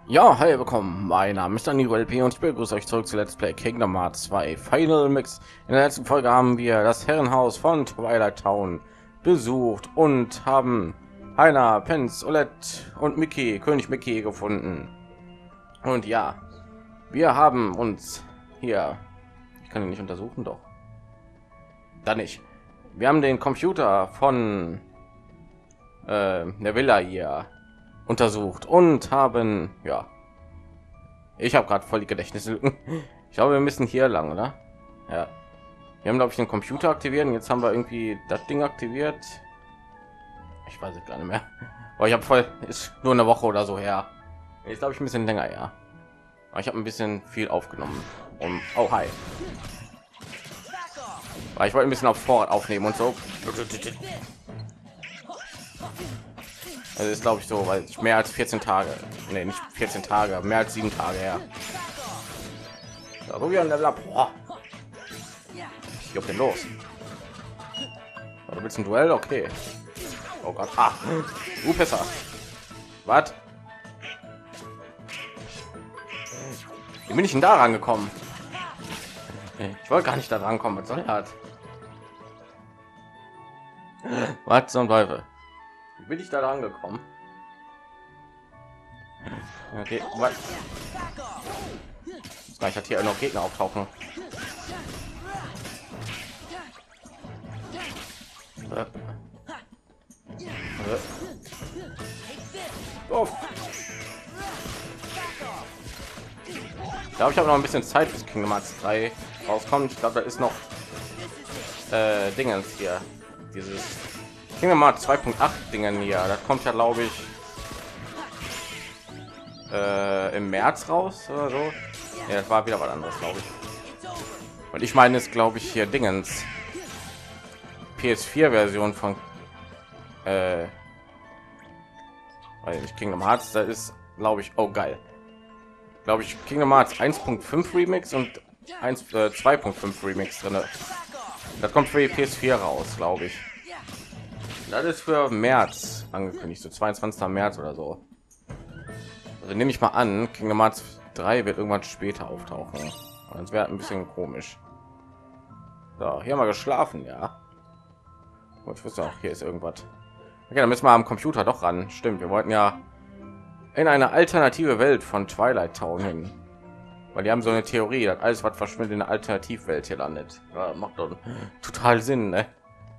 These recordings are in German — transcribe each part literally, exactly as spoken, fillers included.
Ja, hi, willkommen. Mein Name ist Danilo L P und ich begrüße euch zurück zu Let's Play Kingdom Hearts zwei Final Mix. In der letzten Folge haben wir das Herrenhaus von Twilight Town besucht und haben Heiner, Pence, Olette und Mickey, König Mickey gefunden. Und ja, wir haben uns hier, ich kann ihn nicht untersuchen, doch. Dann nicht. Wir haben den Computer von äh, der Villa hier untersucht und haben, ja, ich habe gerade voll die Gedächtnislücken. Ich glaube, wir müssen hier lang, oder? Ja, wir haben, glaube ich, den Computer aktiviert und jetzt haben wir irgendwie das Ding aktiviert. Ich weiß es gar nicht mehr. Aber ich habe voll, ist nur eine Woche oder so her. Jetzt glaube ich ein bisschen länger, ja. Aber ich habe ein bisschen viel aufgenommen. Und oh, hi. Weil ich wollte ein bisschen auf Vorrat aufnehmen und so. Also ist, glaube ich, so, weil ich mehr als vierzehn Tage, nee, nicht vierzehn Tage, mehr als sieben Tage her. So, wie ein Level up. Boah. Ich gehe auf den los. Du willst ein Duell? Okay. Oh Gott. Ah, du besser. Was? Wie bin ich denn da rangekommen? Ich wollte gar nicht da rankommen. Was soll das? Was zum Teufel? Wie bin ich da rangekommen? Okay, was? Ich hatte hier noch Gegner auftauchen. Oh. Ich glaube, ich habe noch ein bisschen Zeit bis Kingdom Hearts drei rauskommt. Ich glaube, da ist noch äh, Dingens hier. Dieses Kingdom Hearts zwei Punkt acht Dingen hier. Das kommt ja, glaube ich, äh, im März raus oder so. Ja, das war wieder was anderes, glaube ich. Und ich meine, es glaube ich hier Dingens P S vier Version von äh, weil ich Kingdom Hearts, da ist, glaube ich, oh geil, glaube ich, Kingdom Hearts eins Punkt fünf Remix und eins äh, zwei Punkt fünf Remix drin. Das kommt für die P S vier raus, glaube ich. Das ist für März angekündigt, so zweiundzwanzigsten März oder so. Also nehme ich mal an, Kingdom Hearts drei wird irgendwann später auftauchen. Das wäre ein bisschen komisch. So, hier haben wir geschlafen, ja. Und ich wusste auch, hier ist irgendwas. Okay, dann müssen wir am Computer doch ran. Stimmt, wir wollten ja in eine alternative Welt von Twilight Town hin. Weil die haben so eine Theorie, dass alles, was verschwindet, in eine Alternativwelt hier landet. Ja, macht doch total Sinn, ne?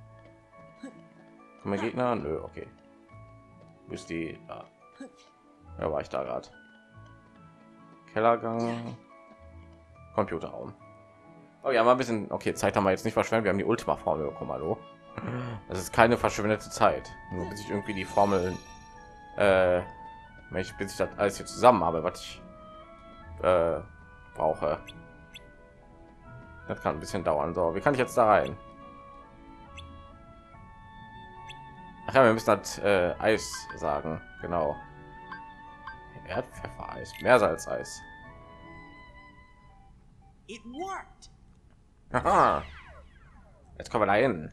Mein Gegner? Nö, okay. Bis die da. Ja, war ich da gerade. Kellergang. Computerraum. Oh ja, mal ein bisschen. Okay, Zeit haben wir jetzt nicht verschwendet. Wir haben die Ultima Formel bekommen. Hallo. Das ist keine verschwendete Zeit. Nur bis ich irgendwie die Formel, äh, wenn ich bis ich das alles hier zusammen habe, was ich äh, brauche. Das kann ein bisschen dauern. So, wie kann ich jetzt da rein? Ach ja, wir müssen das äh, Eis sagen. Genau. Erdpfeffereis, Meersalzeis. It worked. Aha. Jetzt kommen wir da hin.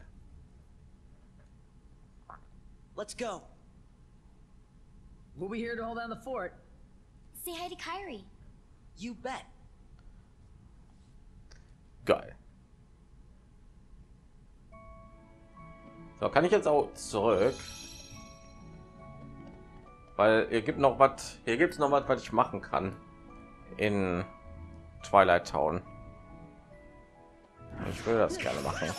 Let's go. We'll be here to hold down the fort. Say hi to Kyrie. You bet. Geil. So, kann ich jetzt auch zurück? Weil hier gibt noch was. Hier gibt es noch was, was ich machen kann in Twilight Town. Ich will das gerne machen.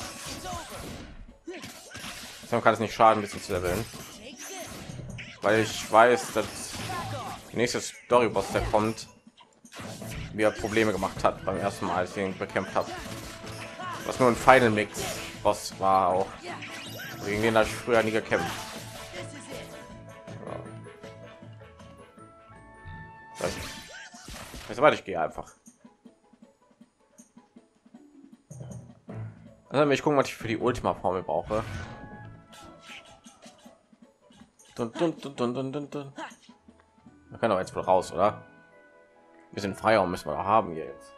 Dann kann es nicht schaden, ein bisschen zu leveln, weil ich weiß, dass die nächste Story-Boss, der kommt, mir Probleme gemacht hat beim ersten Mal, als ich ihn bekämpft habe. Was nur ein Final Mix Boss war, auch gegen den habe ich früher nie gekämpft. Ja. Jetzt warte, ich gehe einfach. Also ich gucken, was ich für die Ultima Formel brauche. Dun, dun, dun, dun, dun, dun, dun. Wir können doch jetzt wohl raus, oder? Wir bisschen Freiraum müssen wir da haben hier jetzt.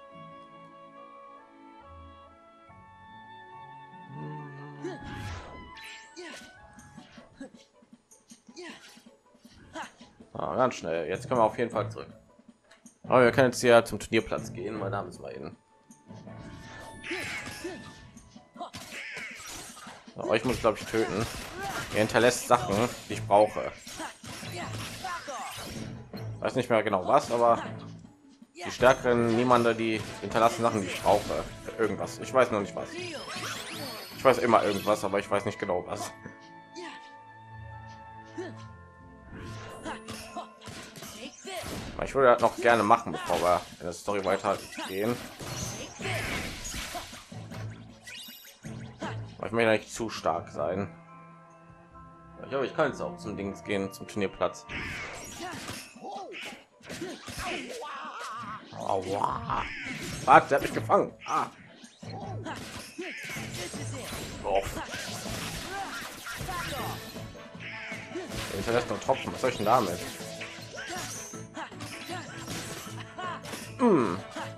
Ah, ganz schnell. Jetzt können wir auf jeden Fall zurück. Aber wir können jetzt hier zum Turnierplatz gehen. Mein Name ist mal hin. So, euch muss glaube ich töten. Er hinterlässt Sachen, die ich brauche. Weiß nicht mehr genau was, aber die stärkeren niemanden, die hinterlassen Sachen, die ich brauche. Für irgendwas. Ich weiß noch nicht was. Ich weiß immer irgendwas, aber ich weiß nicht genau was. Ich würde das noch gerne machen, bevor wir in der Story weiter gehen. Aber ich möchte nicht zu stark sein. Ich glaube, ich kann jetzt auch zum Dings gehen, zum Turnierplatz. Aua. Warte, der hat mich gefangen. Ah. Oh. Der hinterlässt noch Tropfen. Was soll ich denn damit? Hm.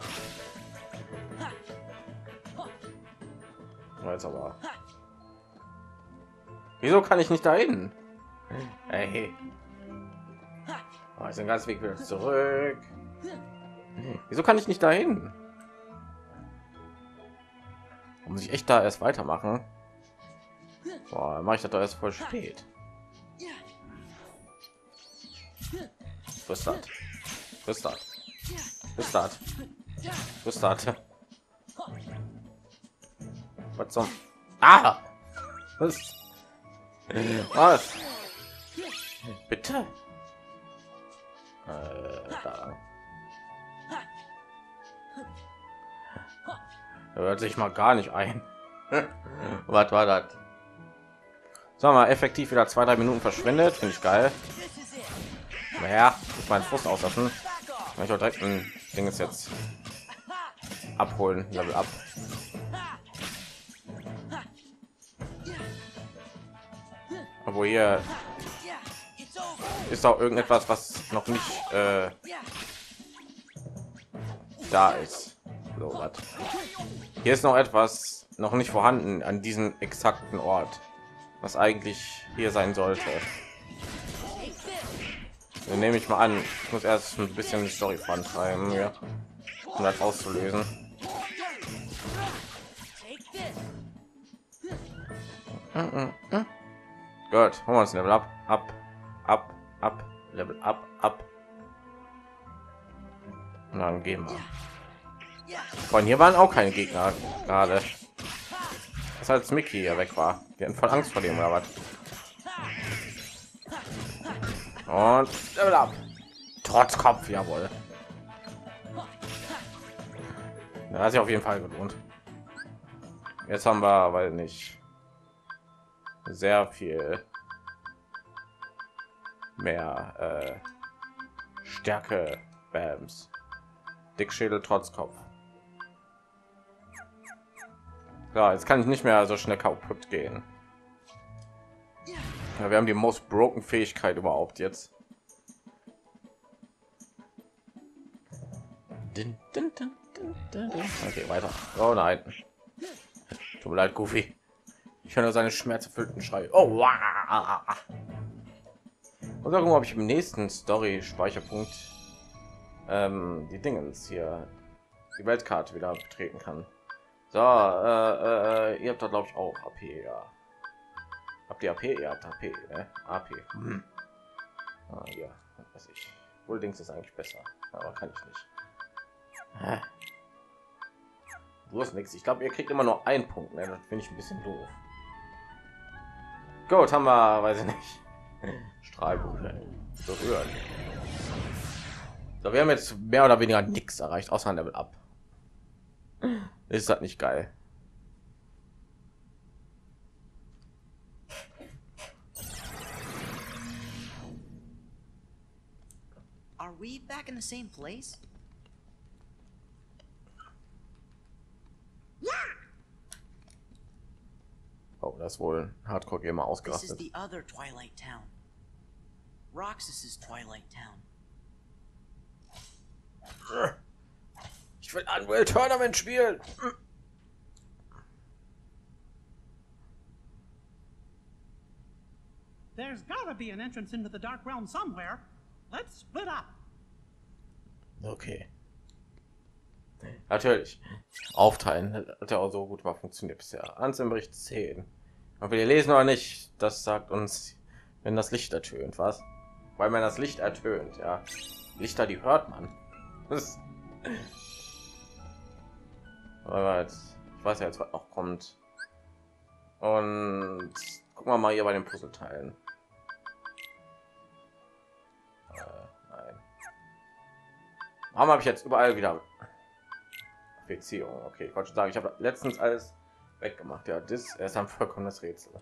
Jetzt aber. Wieso kann ich nicht dahin? Hey. Oh, ist ein ganz Weg wieder zurück. Wieso kann ich nicht dahin? Muss ich echt da erst weitermachen? Boah, mache ich das doch erst voll spät. Was ist das? Was ist das? Was ist das? Was ist das? Was zum? Ah! Was? Was? Bitte? Äh, da. Hört sich mal gar nicht ein. Was war das? Sagen wir mal effektiv wieder zwei drei Minuten verschwendet, finde ich geil. Naja, ich meinen Frust auslassen. Ich auch direkt ein Ding ist jetzt abholen, Level ab. Aber hier ist auch irgendetwas, was noch nicht äh, da ist. So, was? Hier ist noch etwas noch nicht vorhanden an diesem exakten Ort, was eigentlich hier sein sollte. Dann nehme ich mal an, ich muss erst ein bisschen die Story vorantreiben, ja, um das auszulösen. Gut, holen wir uns Level ab, ab, ab, ab, Level ab, ab. Und dann gehen wir. Von hier waren auch keine Gegner gerade. Das als Mickey hier weg war. Wir hatten voll Angst vor dem oder was. Und Level ab. Trotz Kopf, jawohl. Da hat sich auf jeden Fall gelohnt. Jetzt haben wir, weil nicht sehr viel mehr äh, Stärke, Bams, Dickschädel, trotz Kopf. Ja, jetzt kann ich nicht mehr so schnell kaputt gehen. Ja, wir haben die most broken Fähigkeit überhaupt jetzt. Okay, weiter. Oh nein. Tut mir leid, Goofy. Ich höre nur seine schmerzerfüllten Schrei. Oh, wow. Und sagen, ob ich im nächsten Story Speicherpunkt ähm, die Dingens hier die Weltkarte wieder betreten kann. So, äh, äh, ihr habt da glaube ich auch A P, ja. Habt ihr A P? Ihr habt A P, ne? A P. Hm. Ah, ja, weiß ich. Wohl Dings ist eigentlich besser, aber kann ich nicht. Hä? Du hast nichts. Ich glaube, ihr kriegt immer nur einen Punkt, ne? Das finde ich ein bisschen doof. Gut, haben wir, weiß ich nicht. Strahlbuche. So rühren. So, wir haben jetzt mehr oder weniger nichts erreicht, außer ein Level ab. Ist das nicht geil? Are we back in the same place? Oh, das wohl Hardcore Gamer This is ausgerastet. the other Twilight Town. Roxas's Twilight Town. Ich will Unreal Tournament spielen. There's gotta be an entrance into the Dark Realm somewhere. Let's split up. Okay. Natürlich. Aufteilen hat ja auch so gut mal funktioniert bisher. Ansinnbericht zehn. Ob wir lesen oder nicht, das sagt uns, wenn das Licht ertönt, was? Weil man das Licht ertönt, ja. Lichter, die hört man. Das aber jetzt, ich weiß ja jetzt, was noch kommt. Und gucken wir mal hier bei den Puzzleteilen. Äh, nein. Warum habe ich jetzt überall wieder Beziehung? Okay, ich wollte schon sagen, ich habe letztens alles weggemacht. Ja, das ist ein vollkommenes Rätsel.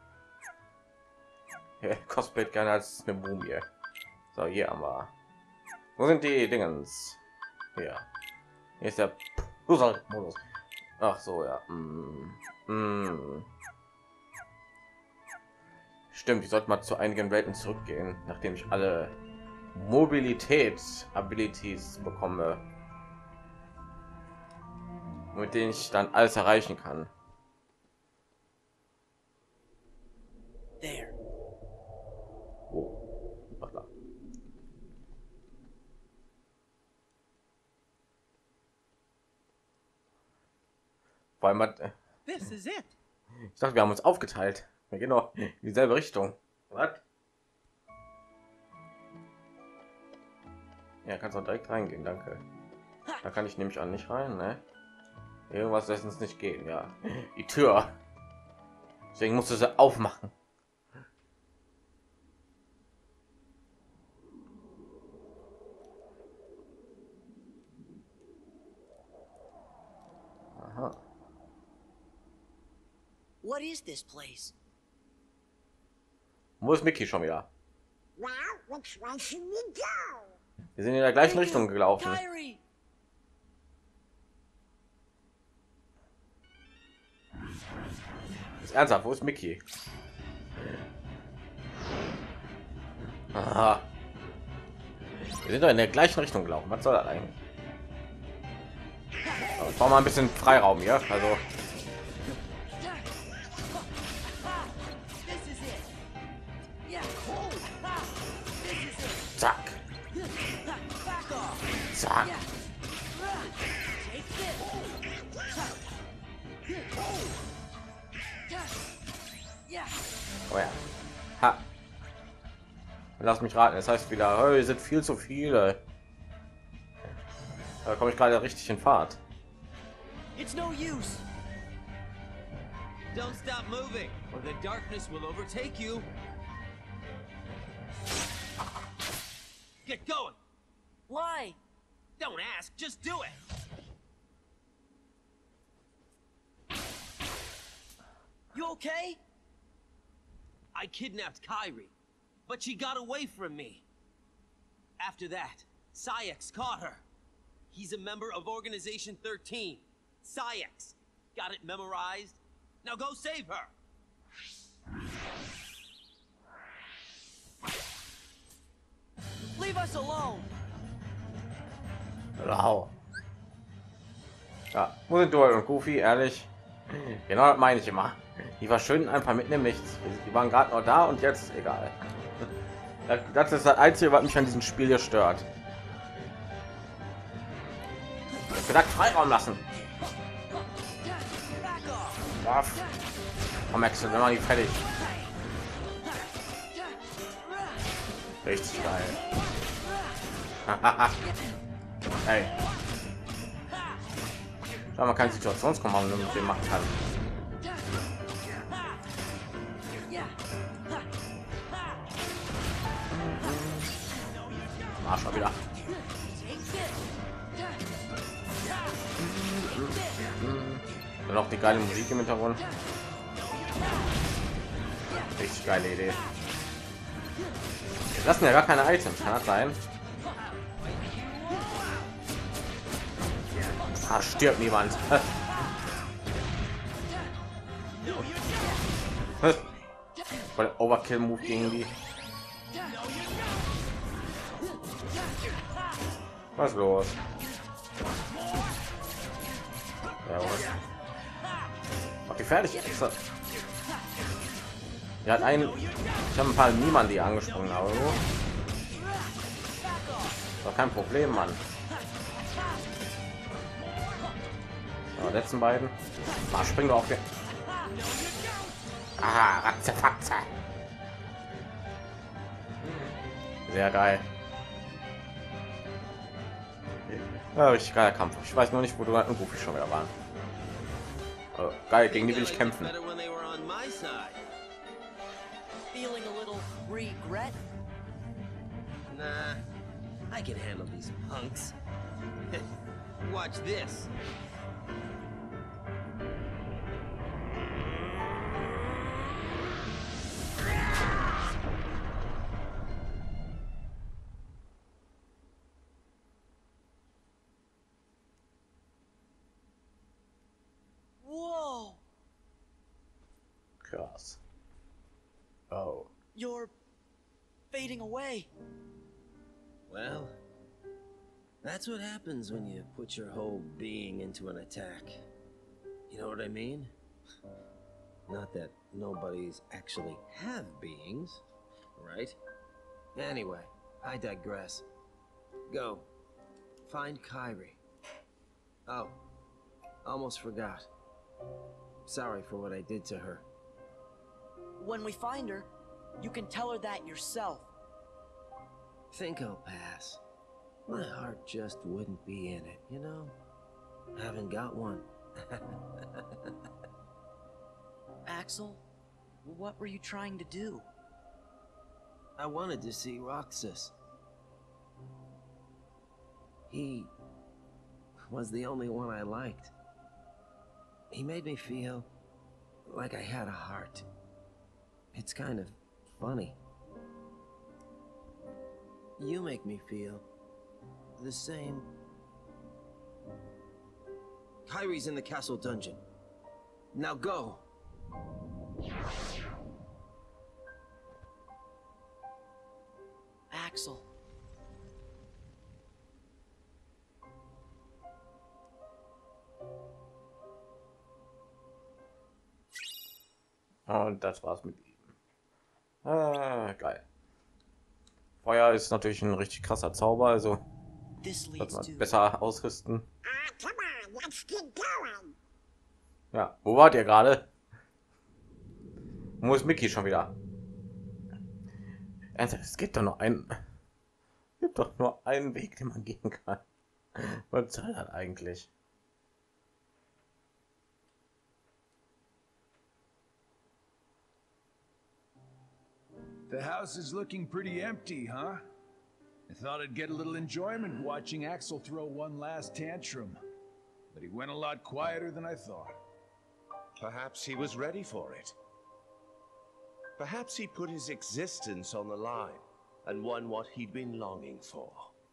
Ja, Cosplay gerne als eine Mumie. So, hier haben wir. Wo sind die Dingens? Hier. Hier ist der Puzzle-Modus. Ach so, ja. Mm. Mm. Stimmt, ich sollte mal zu einigen Welten zurückgehen, nachdem ich alle Mobilität-Abilities bekomme, mit denen ich dann alles erreichen kann. There. Oh. Ach, da. Weil man, äh, This is it. ich dachte, wir haben uns aufgeteilt. Wir gehen doch in dieselbe Richtung. Was? Ja, kannst auch direkt reingehen, danke. Da kann ich nämlich an nicht rein, ne? Irgendwas lässt uns nicht gehen, ja. Die Tür. Deswegen musst du sie aufmachen. Aha. What is this place? Wo ist Mickey schon wieder? Well, which way should we go? Wir sind in der gleichen Richtung gelaufen. Kyrie. Ist ernsthaft, wo ist Mickey? Aha. Wir sind doch in der gleichen Richtung gelaufen. Was soll das eigentlich? Aber ich brauche mal ein bisschen Freiraum hier. Also This is it. Yeah. This is it. zack, Back off. zack. Yeah. Take this. Yeah. Oh ja. Ha. Lass mich raten. Das heißt wieder, hey, sind viel zu viele. Da komme ich gerade richtig in Fahrt. It's no use. Don't stop moving, or the darkness will overtake you. Get going! Why? Don't ask, just do it! You okay? I kidnapped Kyrie, but she got away from me. After that, Sayax caught her. He's a member of Organization thirteen. Sayax. Got it memorized? Now go save her! Leave us alone. Wow. Ja, wo sind du und Goofy? Ehrlich, genau, das meine ich immer. Die verschwinden einfach mitten im Nichts. Die waren gerade noch da und jetzt egal. Das ist das Einzige, was mich an diesem Spiel hier stört. Ich gesagt, Freiraum lassen. Waff. Komm, Axel, wenn man die fertig. Richtig geil. Hey. Schau mal, kein Situationskommando mit dem machen kann. Arsch mal wieder. Dann noch die geile Musik im Hintergrund. Richtig geile Idee. Wir lassen ja gar keine Items, kann das sein? Ah, stirbt niemand. Weil Overkill Move gegen die. Was ist los? Ja, was? Mach die fertig. Ja, hat einen. Ich habe ein paar niemand die angesprungen, aber so. War kein Problem, Mann. So, letzten beiden. Mal springen wir auf den. Ah, Ratzefatze. Sehr geil. Ja, richtig geiler Kampf. Ich weiß nur nicht, wo du und Goofy schon wieder waren. Oh, geil, gegen die will ich kämpfen. Feeling a little regret? Nah, I can handle these punks. Watch this. Whoa! Krass. Oh. You're fading away. Well, that's what happens when you put your whole being into an attack. You know what I mean? Not that nobodies actually have beings, right? Anyway, I digress. Go. Find Kyrie. Oh, almost forgot. Sorry for what I did to her. When we find her, you can tell her that yourself. Think I'll pass. My heart just wouldn't be in it, you know? Haven't got one. Axel, what were you trying to do? I wanted to see Roxas. He was the only one I liked. He made me feel like I had a heart. It's kind of funny. You make me feel the same. Kyrie's in the castle dungeon. Now go! Axel. Und das war's mit ihm. Ah, geil. Feuer ist natürlich ein richtig krasser Zauber, also This sollte leads man to besser ausrüsten. Ah, come on, let's get going. Ja, wo wart ihr gerade? Wo ist Mickey schon wieder? Es gibt doch nur einen. Es gibt doch nur einen Weg, den man gehen kann. Was soll das eigentlich? The house is looking pretty empty, huh? I thought I'd get a little enjoyment watching Axel throw one last tantrum, but he went a lot quieter than I thought. Perhaps he was ready for it. Perhaps he put his existence on the line and won what he'd been longing for.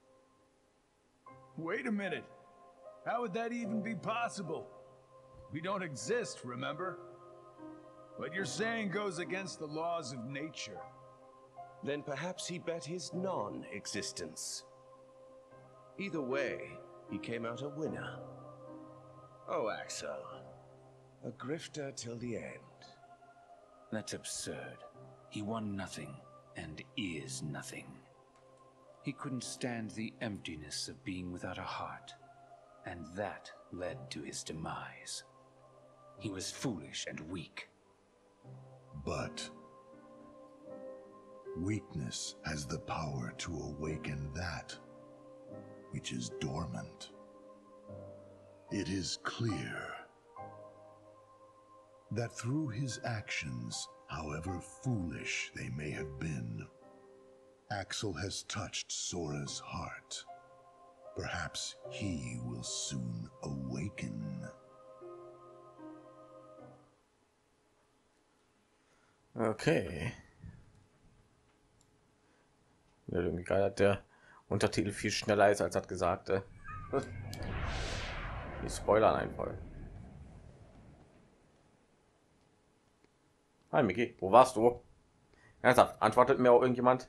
Wait a minute. How would that even be possible? We don't exist, remember? What you're saying goes against the laws of nature. Then perhaps he bet his non-existence. Either way, he came out a winner. Oh, Axel. A grifter till the end. That's absurd. He won nothing, and is nothing. He couldn't stand the emptiness of being without a heart, and that led to his demise. He was foolish and weak. But weakness has the power to awaken that which is dormant. It is clear that through his actions, however foolish they may have been, Axel has touched Sora's heart. Perhaps he will soon awaken. Okay. Ja, irgendwie geil, hat der Untertitel viel schneller ist als das Gesagte. Die Spoiler einfach. Hi Mickey, wo warst du? Ernsthaft, antwortet mir auch irgendjemand?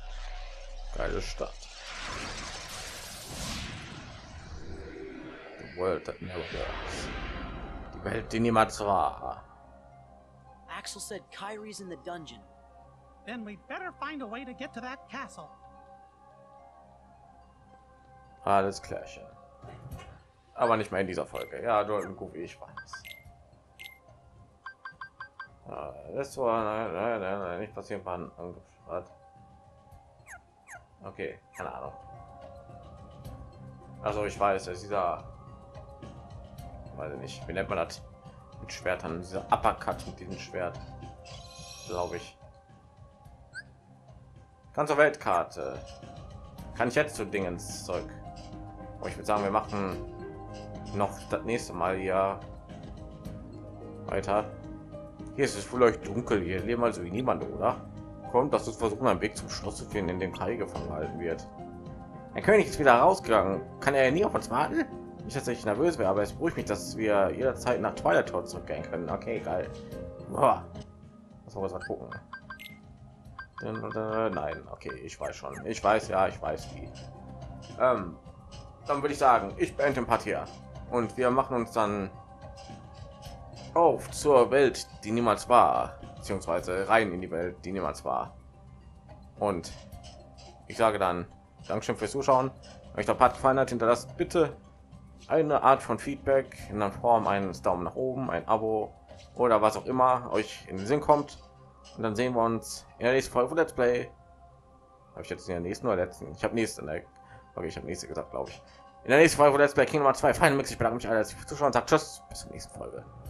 Geile Stadt. world that never was. Die Welt, die niemals war. Axel said Kyrie's in the dungeon. Then we'd better find a way to get to that castle. Alles klärchen. Aber nicht mehr in dieser Folge. Ja, du gut, wie ich weiß. Ja, das war nein, nein, nein, nein, nicht passieren, waren angefragt. Okay, keine Ahnung. Also ich weiß, dass dieser, weiß ich nicht, wie nennt man das, mit Schwertern, dieser Uppercut mit diesem Schwert, glaube ich. Ganze Weltkarte. Kann ich jetzt zu Dingens zurück? Aber ich würde sagen, wir machen noch das nächste Mal hier weiter. Hier ist es vielleicht dunkel, hier leben also wie niemand, oder? Kommt, dass es versuchen, einen Weg zum Schloss zu finden, in dem Kai gefangen gehalten wird. Der König ist wieder rausgegangen. Kann er ja nie auf uns warten? Nicht, dass ich nervös wäre, aber es beruhigt mich, dass wir jederzeit nach Twilight Town zurückgehen können. Okay, geil. Boah. Was wollen wir mal gucken? Nein, okay, ich weiß schon. Ich weiß, ja, ich weiß wie. Ähm, dann würde ich sagen, ich beende den Part hier. Und wir machen uns dann auf zur Welt, die niemals war, beziehungsweise rein in die Welt, die niemals war. Und ich sage dann Dankeschön fürs Zuschauen. Wenn euch der Part gefallen hat, hinterlasst bitte eine Art von Feedback in der Form eines Daumen nach oben, ein Abo oder was auch immer euch in den Sinn kommt. Und dann sehen wir uns in der nächsten Folge von Let's Play. Habe ich jetzt in der nächsten oder letzten? Ich habe nächste, ne? Okay, ich habe nächste gesagt, glaube ich. In der nächsten Folge von Let's Play Kingdom Hearts zwei Final Mix. Ich bedanke mich alle, dass ihr zuschauen und sagt tschüss, bis zur nächsten Folge.